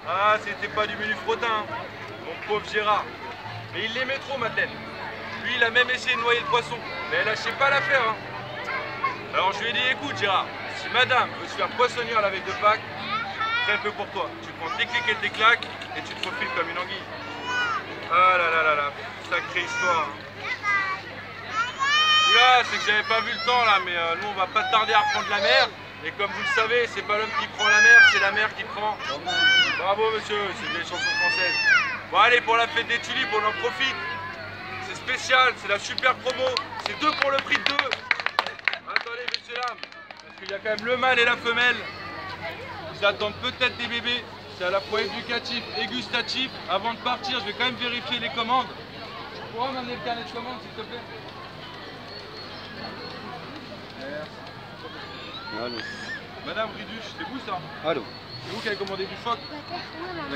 Ah, c'était pas du menu frottin, hein, mon pauvre Gérard. Mais il l'aimait trop, Madeleine. Lui, il a même essayé de noyer le poisson, mais elle lâchait pas l'affaire. Hein. Alors je lui ai dit, écoute Gérard, si madame veut se faire poissonnière la veille de Pâques, très peu pour toi. Tu prends tes clics et tes claques et tu te refiles comme une anguille. Ah là là là là, sacrée histoire. Hein. Là, c'est que j'avais pas vu le temps là, mais nous on va pas tarder à reprendre la mer. Et comme vous le savez, c'est pas l'homme qui prend la mer, c'est la mer qui prend. Bravo monsieur, c'est des chansons françaises. Bon allez, pour la fête des tulipes, on en profite. C'est spécial, c'est la super promo. C'est 2 pour le prix de 2. Attendez messieurs dames, parce qu'il y a quand même le mâle et la femelle. Ils attendent peut-être des bébés. C'est à la fois éducatif et gustatif. Avant de partir, je vais quand même vérifier les commandes. Tu pourras m'amener le carnet de commandes s'il te plaît? Merci. Allô. Madame Riduche, c'est vous ça? Allô. C'est vous qui avez commandé du phoque?